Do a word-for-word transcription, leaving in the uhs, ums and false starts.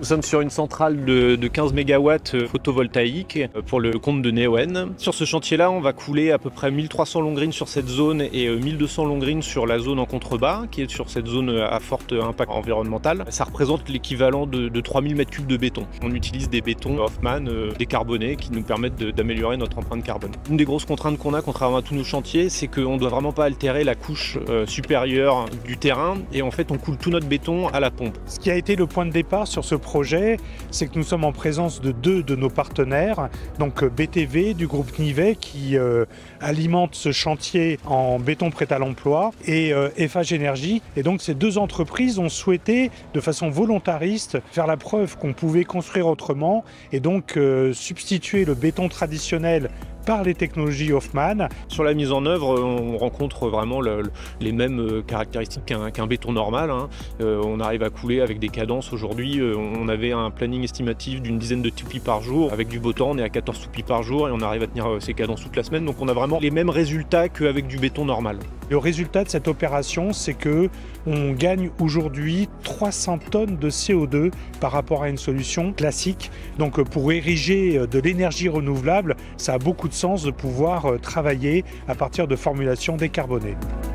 Nous sommes sur une centrale de, de quinze mégawatts photovoltaïque pour le compte de Neoen. Sur ce chantier-là, on va couler à peu près mille trois cents longrines sur cette zone et mille deux cents longrines sur la zone en contrebas, qui est sur cette zone à fort impact environnemental. Ça représente l'équivalent de, de trois mille mètres cubes de béton. On utilise des bétons Hoffmann euh, décarbonés qui nous permettent d'améliorer notre empreinte carbone. Une des grosses contraintes qu'on a, contrairement à tous nos chantiers, c'est qu'on ne doit vraiment pas altérer la couche euh, supérieure du terrain et en fait on coule tout notre béton à la pompe. Ce qui a été le point de départ sur ce projet, c'est que nous sommes en présence de deux de nos partenaires, donc B T V du groupe Nivet qui euh, alimente ce chantier en béton prêt à l'emploi et euh, Eiffage Énergie. Et donc ces deux entreprises ont souhaité de façon volontariste faire la preuve qu'on pouvait construire autrement et donc euh, substituer le béton traditionnel par les technologies Hoffmann. Sur la mise en œuvre, on rencontre vraiment le, les mêmes caractéristiques qu'un qu'un béton normal. Hein. Euh, on arrive à couler avec des cadences aujourd'hui. Euh, on avait un planning estimatif d'une dizaine de toupis par jour. Avec du beau temps, on est à quatorze toupis par jour et on arrive à tenir ces cadences toute la semaine. Donc on a vraiment les mêmes résultats qu'avec du béton normal. Le résultat de cette opération, c'est que on gagne aujourd'hui trois cents tonnes de C O deux par rapport à une solution classique. Donc pour ériger de l'énergie renouvelable, ça a beaucoup de sens de pouvoir travailler à partir de formulations décarbonées.